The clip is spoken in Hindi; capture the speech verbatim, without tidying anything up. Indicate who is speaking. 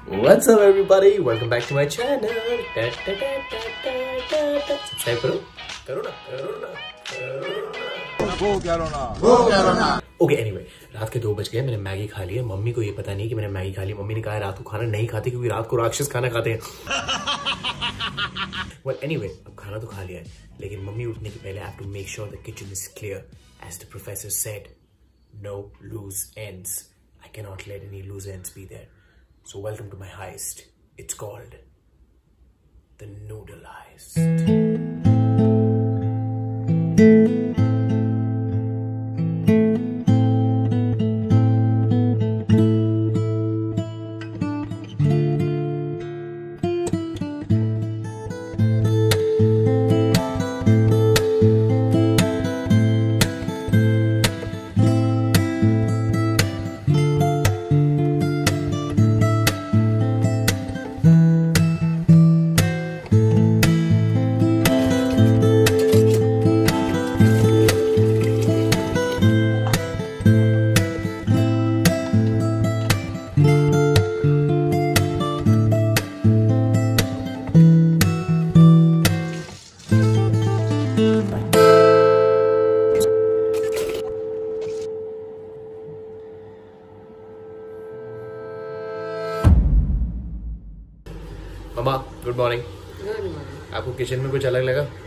Speaker 1: What's up everybody? Welcome back to my channel. Subscribe करो करो ना करो ना करो ना वो करो ना। ओके एनीवे, रात के दो बज गए, मैंने मैगी खा ली है। मम्मी को ये पता नहीं कि मैंने मैगी खा ली। मम्मी ने कहा रात को खाना नहीं खाते क्योंकि रात को राक्षस खाना खाते हैं। well anyway, अब खाना तो खा लिया है, लेकिन मम्मी उठने के पहले I have to make sure the kitchen is clear. As the professor said, no loose ends. I cannot let any loose ends be there. So welcome to my heist. It's called the Noodle Heist. मम्मा गुड मॉर्निंग।
Speaker 2: Good morning.
Speaker 1: आपको किचन में कुछ अलग लगा?